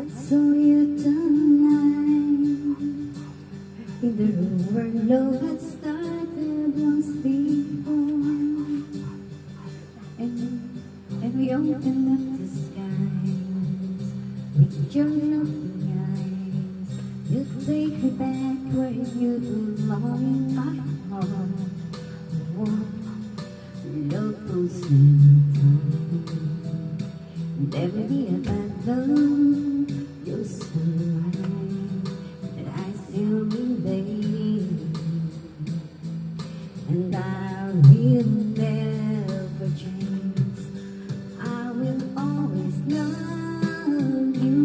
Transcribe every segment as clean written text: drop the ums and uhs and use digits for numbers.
saw you tonight in the room where love had started once before, and we opened up the skies with your loving eyes. You take me back where you belong in my heart. Oh, love goes in time. Never be a bad love. You're so right, and I still remain, and I will never change. I will always love you.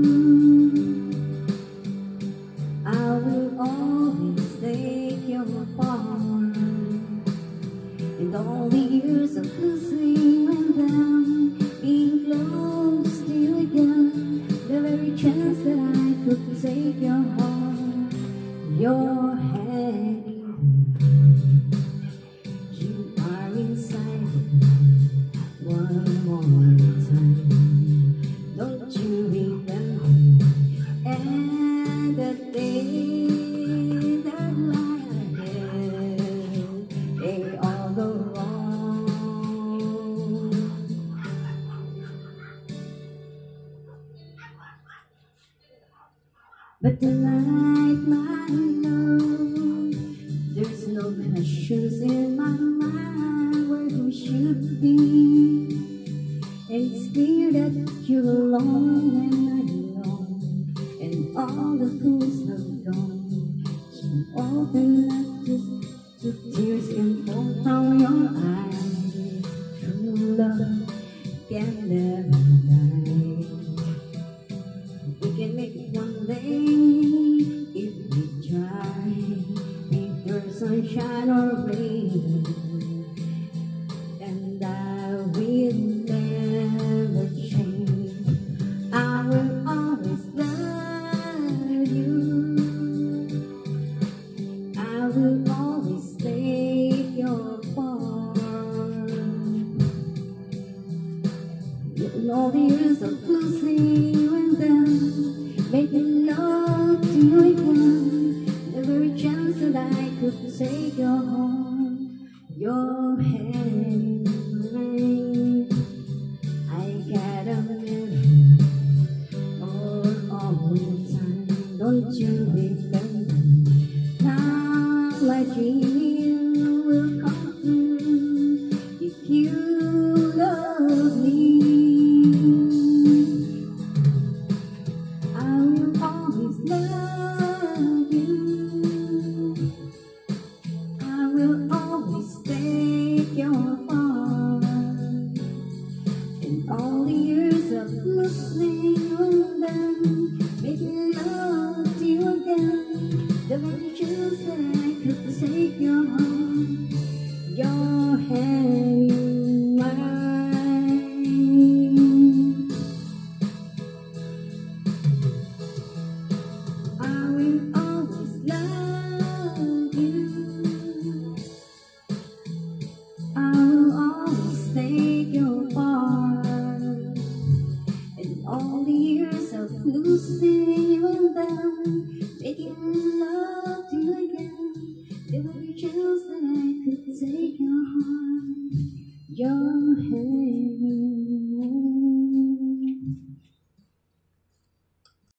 I will always take your part. And all the years of losing and then being close to you again, the very chance that I could take your heart, your hand you are inside one more time. Don't you remember? And the day that lie ahead, they all go wrong. But tonight, my love, there's no questions in my mind where we should be. And it's clear that you're alone and I'm alone, and all the fools have gone. So open up, just the tears can fall from your eyes. True love can never die. We can make it one day if we try. If there's sunshine or rain, and I will never change. I will always love you. I will always take your part. In all the years of losing you and then making love to you again, the very chance that I could take your heart, your hand. I gotta live for all time. Don't you remember? Now my dream will come true if you love me. I will always love you. I will always take your part. In all the years of losing and then making love to you again, the very chance that I could take your heart, your hand in mine. I will always love you. I will always take your part. And all the years of losing you and then making love to you again, there were chance that I could take your heart, your hand.